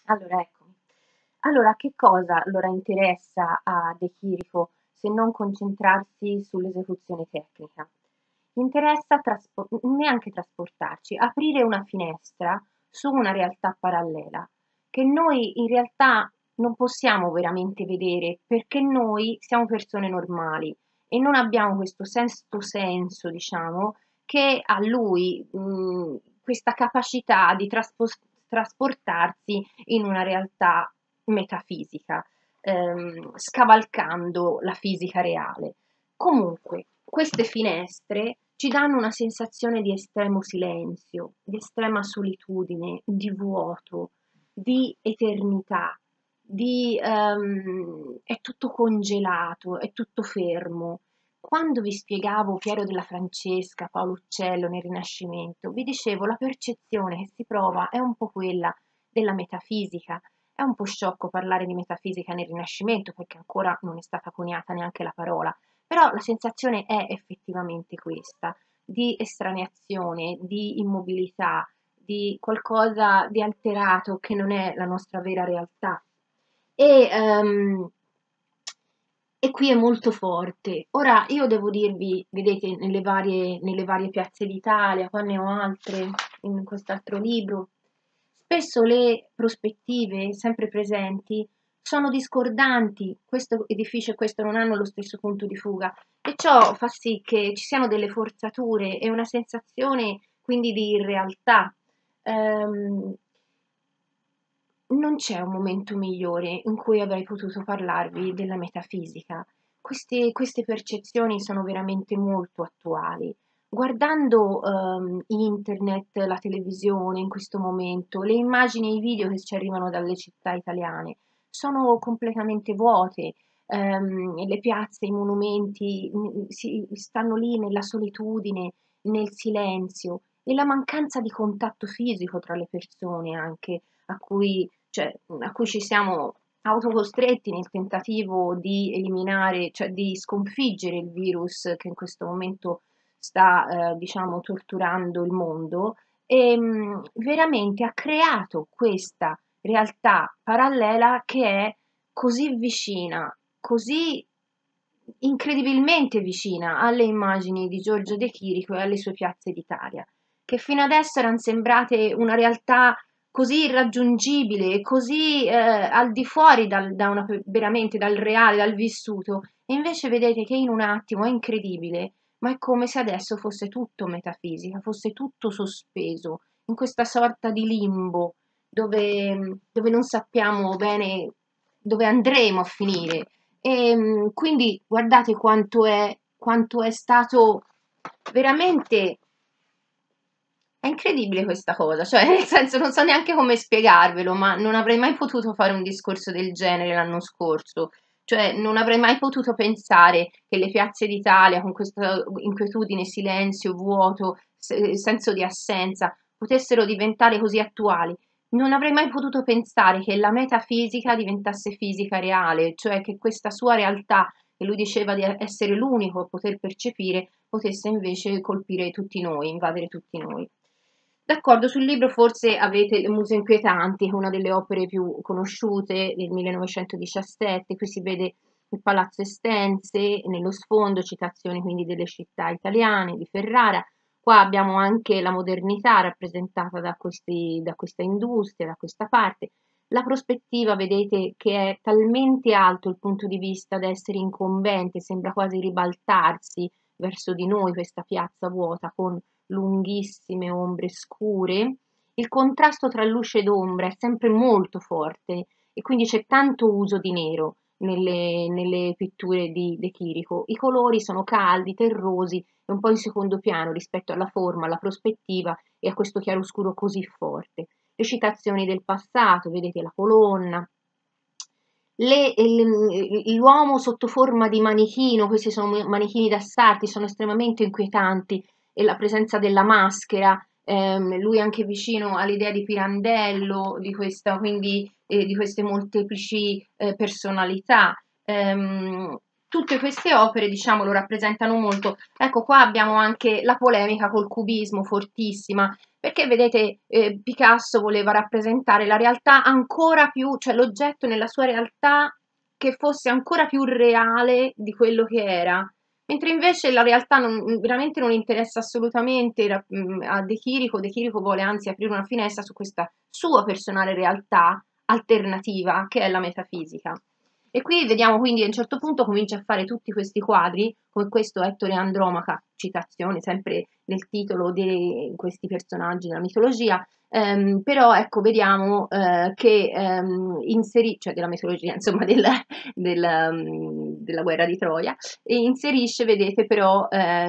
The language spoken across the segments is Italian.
Allora, eccomi. Allora, che cosa allora interessa a De Chirico se non concentrarsi sull'esecuzione tecnica? Gli interessa neanche trasportarci, aprire una finestra su una realtà parallela che noi in realtà non possiamo veramente vedere perché noi siamo persone normali e non abbiamo questo sesto senso, diciamo, che ha lui, questa capacità di trasportarsi in una realtà metafisica, scavalcando la fisica reale. Comunque, queste finestre ci danno una sensazione di estremo silenzio, di estrema solitudine, di vuoto, di eternità, è tutto congelato, è tutto fermo. Quando vi spiegavo Piero della Francesca, Paolo Uccello nel Rinascimento, vi dicevo la percezione che si prova è un po' quella della metafisica. È un po' sciocco parlare di metafisica nel Rinascimento perché ancora non è stata coniata neanche la parola, però la sensazione è effettivamente questa, di estraneazione, di immobilità, di qualcosa di alterato che non è la nostra vera realtà. E, ehm, e qui è molto forte. Ora io devo dirvi, vedete, nelle varie piazze d'Italia, qua ne ho altre in quest'altro libro, spesso le prospettive sempre presenti sono discordanti, questo edificio e questo non hanno lo stesso punto di fuga e ciò fa sì che ci siano delle forzature e una sensazione quindi di irrealtà. Ehm, non c'è un momento migliore in cui avrei potuto parlarvi della metafisica. Queste percezioni sono veramente molto attuali. Guardando internet, la televisione in questo momento, le immagini e i video che ci arrivano dalle città italiane sono completamente vuote. Le piazze, i monumenti stanno lì nella solitudine, nel silenzio e la mancanza di contatto fisico tra le persone anche a cui ci siamo autocostretti nel tentativo di eliminare, cioè di sconfiggere il virus che in questo momento sta, diciamo, torturando il mondo, veramente ha creato questa realtà parallela che è così vicina, così incredibilmente vicina alle immagini di Giorgio De Chirico e alle sue piazze d'Italia, che fino adesso erano sembrate una realtà così irraggiungibile e così al di fuori veramente dal reale, dal vissuto, e invece vedete che in un attimo è incredibile, ma è come se adesso fosse tutto metafisica, fosse tutto sospeso in questa sorta di limbo dove non sappiamo bene dove andremo a finire. E quindi guardate quanto è stato veramente è incredibile questa cosa, cioè nel senso non so neanche come spiegarvelo, ma non avrei mai potuto fare un discorso del genere l'anno scorso, cioè non avrei mai potuto pensare che le piazze d'Italia con questa inquietudine, silenzio, vuoto, senso di assenza potessero diventare così attuali. Non avrei mai potuto pensare che la metafisica diventasse fisica reale, cioè che questa sua realtà, che lui diceva di essere l'unico a poter percepire, potesse invece colpire tutti noi, invadere tutti noi. D'accordo, sul libro forse avete Le Muse Inquietanti, che è una delle opere più conosciute del 1917, qui si vede il Palazzo Estense, nello sfondo citazioni quindi delle città italiane, di Ferrara, qua abbiamo anche la modernità rappresentata da questa industria, da questa parte, la prospettiva vedete che è talmente alto il punto di vista da essere incombente, sembra quasi ribaltarsi verso di noi questa piazza vuota con lunghissime ombre scure. Il contrasto tra luce ed ombra è sempre molto forte e quindi c'è tanto uso di nero nelle pitture di De Chirico. I colori sono caldi, terrosi e un po' in secondo piano rispetto alla forma, alla prospettiva e a questo chiaroscuro così forte. Le citazioni del passato, vedete la colonna, l'uomo sotto forma di manichino, questi sono manichini da sarti, sono estremamente inquietanti e la presenza della maschera, lui anche vicino all'idea di Pirandello, di questa, quindi di queste molteplici personalità. tutte queste opere, diciamo, lo rappresentano molto. Ecco, qua abbiamo anche la polemica col cubismo fortissima, perché vedete, Picasso voleva rappresentare la realtà ancora più, cioè l'oggetto nella sua realtà che fosse ancora più reale di quello che era. Mentre invece la realtà veramente non interessa assolutamente a De Chirico. De Chirico vuole anzi aprire una finestra su questa sua personale realtà alternativa che è la metafisica. E qui vediamo quindi a un certo punto comincia a fare tutti questi quadri, come questo Ettore Andromaca, citazione sempre nel titolo di questi personaggi della mitologia, però ecco vediamo che cioè della mitologia, insomma della guerra di Troia, e inserisce, vedete però,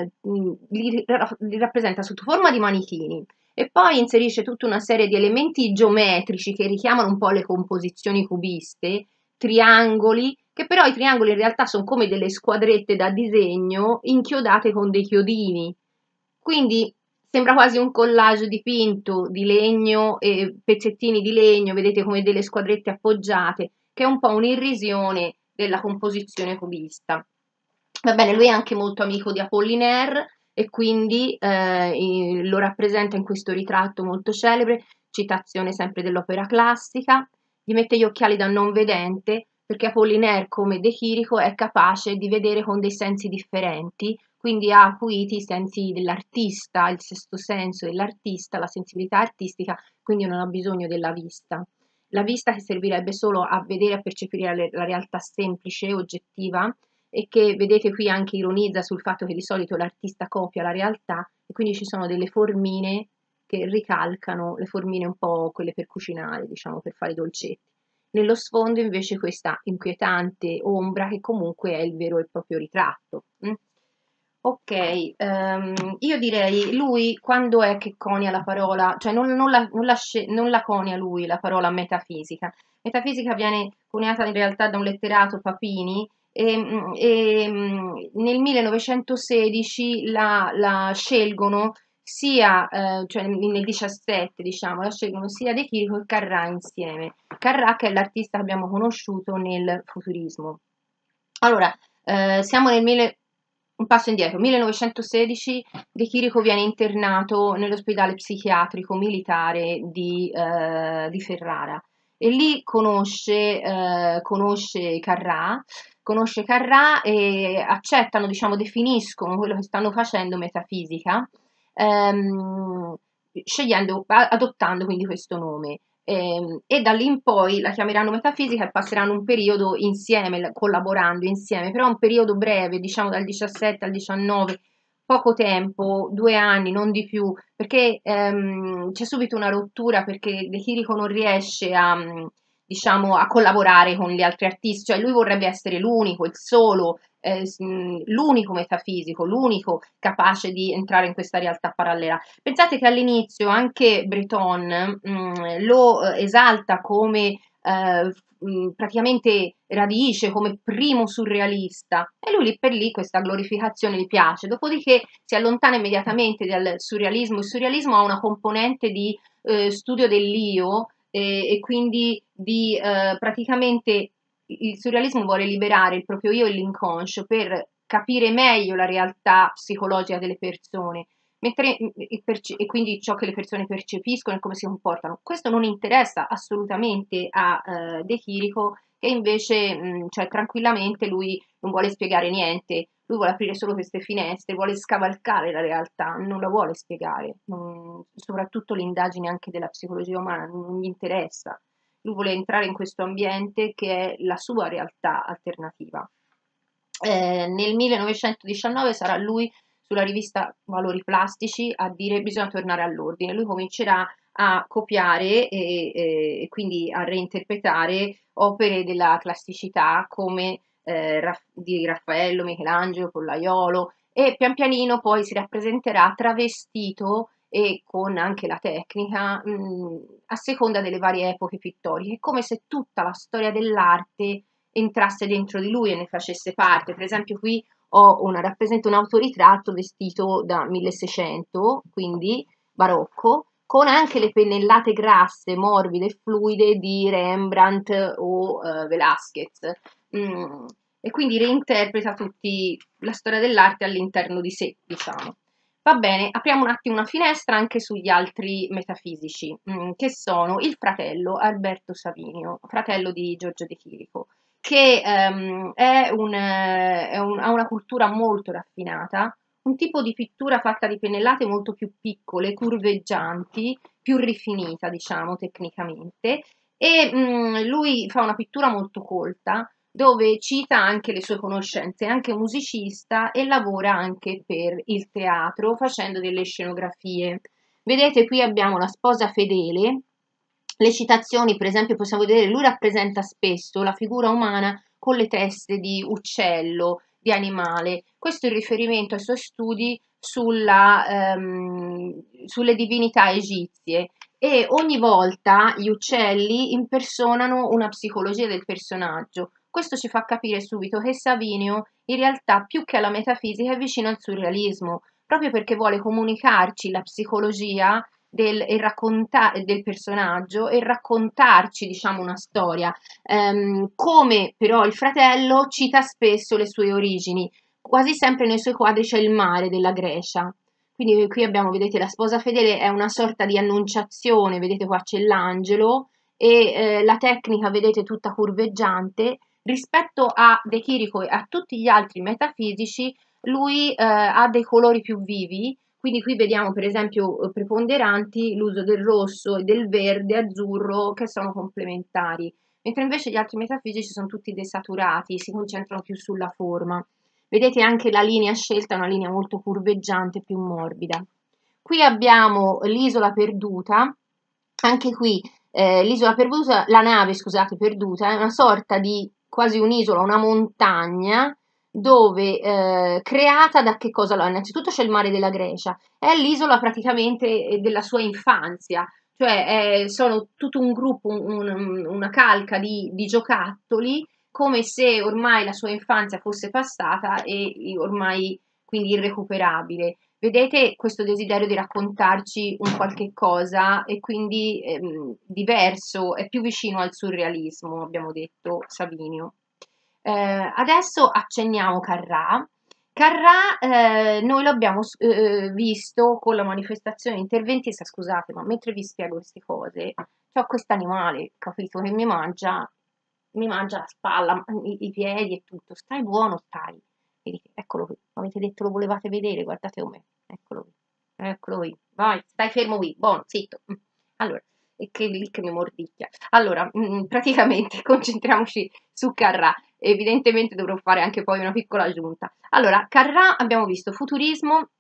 li rappresenta sotto forma di manichini, e poi inserisce tutta una serie di elementi geometrici che richiamano un po' le composizioni cubiste, triangoli, che però i triangoli in realtà sono come delle squadrette da disegno inchiodate con dei chiodini. Quindi sembra quasi un collage dipinto di legno e pezzettini di legno, vedete come delle squadrette appoggiate, che è un po' un'irrisione della composizione cubista. Va bene, lui è anche molto amico di Apollinaire e quindi lo rappresenta in questo ritratto molto celebre, citazione sempre dell'opera classica, gli mette gli occhiali da non vedente perché Apollinaire, come De Chirico, è capace di vedere con dei sensi differenti, quindi ha acuiti i sensi dell'artista, il sesto senso dell'artista, la sensibilità artistica, quindi non ha bisogno della vista. La vista che servirebbe solo a vedere e a percepire la realtà semplice, oggettiva, e che vedete qui anche ironizza sul fatto che di solito l'artista copia la realtà e quindi ci sono delle formine che ricalcano le formine un po' quelle per cucinare, diciamo, per fare i dolcetti. Nello sfondo invece questa inquietante ombra che comunque è il vero e proprio ritratto. Ok, io direi lui quando è che conia la parola, cioè non la conia lui la parola metafisica. Metafisica viene coniata in realtà da un letterato, Papini, nel 1916 la scelgono sia, cioè nel 17 diciamo, la scelgono sia De Chirico che Carrà insieme. Carrà che è l'artista che abbiamo conosciuto nel futurismo. Allora, siamo un passo indietro, 1916, De Chirico viene internato nell'ospedale psichiatrico militare di Ferrara e lì conosce Carrà e accettano, diciamo, definiscono quello che stanno facendo metafisica, ehm, adottando quindi questo nome. E da lì in poi la chiameranno metafisica e passeranno un periodo insieme, collaborando insieme, però un periodo breve, diciamo dal 17 al 19, poco tempo, 2 anni, non di più, perché c'è subito una rottura perché De Chirico non riesce diciamo, a collaborare con gli altri artisti, cioè lui vorrebbe essere l'unico, il solo, l'unico metafisico, l'unico capace di entrare in questa realtà parallela. Pensate che all'inizio anche Breton lo esalta come praticamente radice, come primo surrealista, e lui lì per lì questa glorificazione gli piace, dopodiché si allontana immediatamente dal surrealismo. Il surrealismo ha una componente di studio dell'io e quindi di praticamente il surrealismo vuole liberare il proprio io e l'inconscio per capire meglio la realtà psicologica delle persone, mentre, e quindi ciò che le persone percepiscono e come si comportano. Questo non interessa assolutamente a De Chirico, che invece, cioè tranquillamente lui non vuole spiegare niente, lui vuole aprire solo queste finestre, vuole scavalcare la realtà, non la vuole spiegare, soprattutto l'indagine anche della psicologia umana non gli interessa. Lui vuole entrare in questo ambiente che è la sua realtà alternativa. Nel 1919 sarà lui sulla rivista Valori Plastici a dire bisogna tornare all'ordine. Lui comincerà a copiare e quindi a reinterpretare opere della classicità come di Raffaello, Michelangelo, Pollaiolo e pian pianino poi si rappresenterà travestito e con anche la tecnica a seconda delle varie epoche pittoriche, come se tutta la storia dell'arte entrasse dentro di lui e ne facesse parte. Per esempio qui rappresento un autoritratto vestito da 1600, quindi barocco, con anche le pennellate grasse, morbide e fluide di Rembrandt o Velázquez. e quindi reinterpreta tutti la storia dell'arte all'interno di sé, diciamo. Va bene, apriamo un attimo una finestra anche sugli altri metafisici, che sono il fratello Alberto Savinio, fratello di Giorgio De Chirico, che ha una cultura molto raffinata, un tipo di pittura fatta di pennellate molto più piccole, curveggianti, più rifinita, diciamo, tecnicamente, e lui fa una pittura molto colta, dove cita anche le sue conoscenze, è anche musicista e lavora anche per il teatro facendo delle scenografie. Vedete, qui abbiamo la sposa fedele, le citazioni, per esempio, possiamo vedere, lui rappresenta spesso la figura umana con le teste di uccello, di animale. Questo è il riferimento ai suoi studi sulle divinità egizie e ogni volta gli uccelli impersonano una psicologia del personaggio. Questo ci fa capire subito che Savinio in realtà più che alla metafisica è vicino al surrealismo, proprio perché vuole comunicarci la psicologia del personaggio e raccontarci, diciamo, una storia. Come però il fratello cita spesso le sue origini, quasi sempre nei suoi quadri c'è il mare della Grecia. Quindi qui abbiamo, vedete, la sposa fedele è una sorta di annunciazione, vedete qua c'è l'angelo e la tecnica, vedete, tutta curveggiante. Rispetto a De Chirico e a tutti gli altri metafisici, lui ha dei colori più vivi, quindi qui vediamo per esempio preponderanti l'uso del rosso e del verde azzurro che sono complementari, mentre invece gli altri metafisici sono tutti desaturati, si concentrano più sulla forma. Vedete anche la linea scelta è una linea molto curveggiante, più morbida. Qui abbiamo l'isola perduta, anche qui l'isola perduta, la nave, scusate, perduta, è una sorta di quasi un'isola, una montagna, dove creata da che cosa? Allora, innanzitutto c'è il mare della Grecia, è l'isola praticamente della sua infanzia, cioè sono tutto un gruppo, una calca di giocattoli, come se ormai la sua infanzia fosse passata e ormai quindi irrecuperabile. Vedete questo desiderio di raccontarci un qualche cosa e quindi diverso, è più vicino al surrealismo, abbiamo detto Savinio. Adesso accenniamo Carrà. Carrà noi lo abbiamo visto con la manifestazione interventista, scusate, ma mentre vi spiego queste cose, ho questo animale, capito, che mi mangia la spalla, i piedi e tutto. Stai buono, stai. Vedete, eccolo qui. Avete detto lo volevate vedere, guardate com'è. Eccolo qui. Eccolo qui. Vai, stai fermo qui. Buono, zitto. Allora, e che lì che mi mordicchia. Allora, praticamente concentriamoci su Carrà. Evidentemente dovrò fare anche poi una piccola aggiunta. Allora, Carrà abbiamo visto futurismo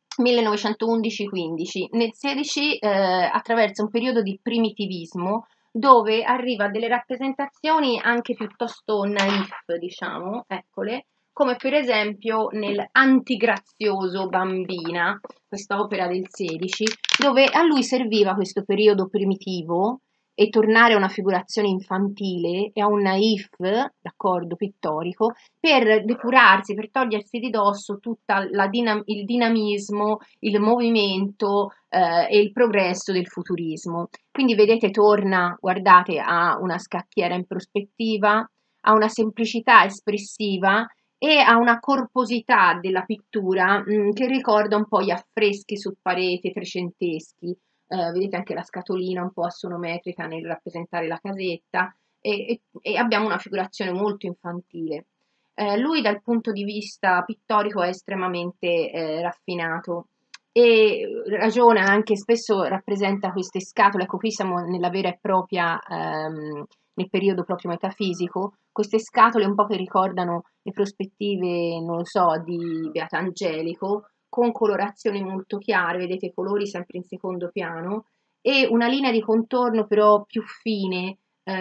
1911-15, nel 16 attraverso un periodo di primitivismo dove arriva a delle rappresentazioni anche piuttosto naif, diciamo, eccole, come per esempio nel Antigrazioso Bambina, quest'opera del 16, dove a lui serviva questo periodo primitivo e tornare a una figurazione infantile e a un naif, d'accordo, pittorico, per depurarsi, per togliersi di dosso tutto il dinamismo, il movimento e il progresso del futurismo. Quindi vedete, torna, guardate, a una scacchiera in prospettiva, a una semplicità espressiva e a una corposità della pittura che ricorda un po' gli affreschi su parete trecenteschi. Vedete anche la scatolina un po' assonometrica nel rappresentare la casetta e abbiamo una figurazione molto infantile. Lui dal punto di vista pittorico è estremamente raffinato e ragiona anche, spesso rappresenta queste scatole, ecco qui siamo nella vera e propria, nel periodo proprio metafisico, queste scatole un po' che ricordano le prospettive, non lo so, di Beato Angelico, con colorazioni molto chiare, vedete i colori sempre in secondo piano, e una linea di contorno però più fine,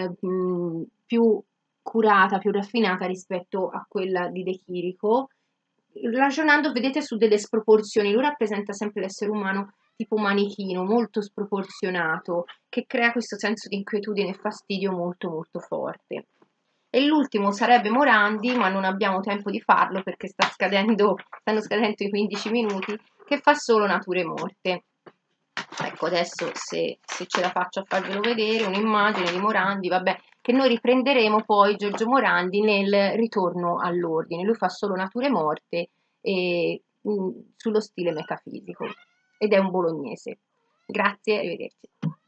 più curata, più raffinata rispetto a quella di De Chirico, ragionando, vedete, su delle sproporzioni. Lui rappresenta sempre l'essere umano tipo manichino, molto sproporzionato, che crea questo senso di inquietudine e fastidio molto molto forte. E l'ultimo sarebbe Morandi, ma non abbiamo tempo di farlo perché stanno scadendo i 15 minuti, che fa solo nature morte. Ecco, adesso se ce la faccio a farvelo vedere, un'immagine di Morandi, vabbè, che noi riprenderemo poi Giorgio Morandi nel Ritorno all'ordine. Lui fa solo nature morte e, sullo stile metafisico ed è un bolognese. Grazie, arrivederci.